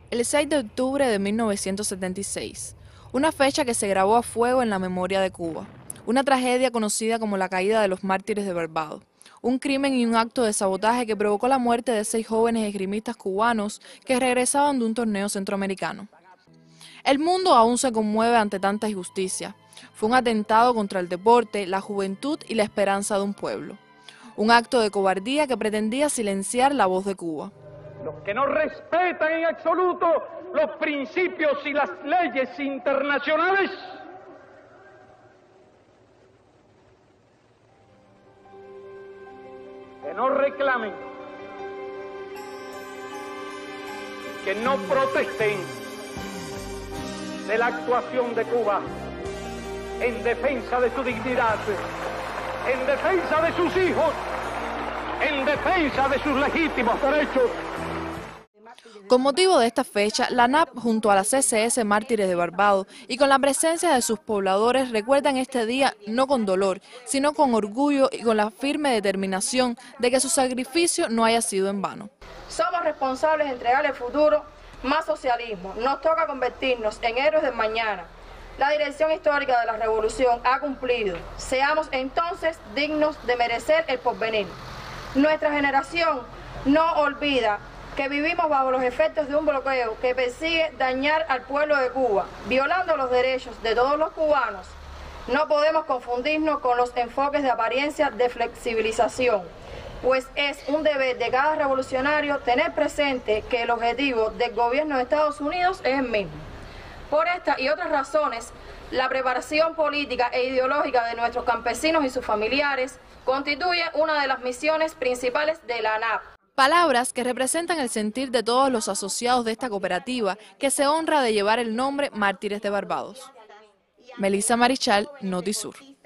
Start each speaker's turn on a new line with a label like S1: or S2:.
S1: El 6 de octubre de 1976, una fecha que se grabó a fuego en la memoria de Cuba, una tragedia conocida como la caída de los mártires de Barbados, un crimen y un acto de sabotaje que provocó la muerte de 6 jóvenes esgrimistas cubanos que regresaban de un torneo centroamericano. El mundo aún se conmueve ante tanta injusticia. Fue un atentado contra el deporte, la juventud y la esperanza de un pueblo. Un acto de cobardía que pretendía silenciar la voz de Cuba.
S2: Los que no respetan en absoluto los principios y las leyes internacionales que no reclamen, que no protesten de la actuación de Cuba en defensa de su dignidad, en defensa de sus hijos, en defensa de sus legítimos derechos.
S1: Con motivo de esta fecha, la ANAP junto a la CCS Mártires de Barbados y con la presencia de sus pobladores recuerdan este día no con dolor, sino con orgullo y con la firme determinación de que su sacrificio no haya sido en vano.
S3: Somos responsables de entregar el futuro, más socialismo. Nos toca convertirnos en héroes del mañana. La dirección histórica de la revolución ha cumplido. Seamos entonces dignos de merecer el porvenir. Nuestra generación no olvida que vivimos bajo los efectos de un bloqueo que persigue dañar al pueblo de Cuba, violando los derechos de todos los cubanos. No podemos confundirnos con los enfoques de apariencia de flexibilización, pues es un deber de cada revolucionario tener presente que el objetivo del gobierno de Estados Unidos es el mismo. Por esta y otras razones, la preparación política e ideológica de nuestros campesinos y sus familiares constituye una de las misiones principales de la ANAP.
S1: Palabras que representan el sentir de todos los asociados de esta cooperativa que se honra de llevar el nombre Mártires de Barbados. Melissa Marichal, Notisur.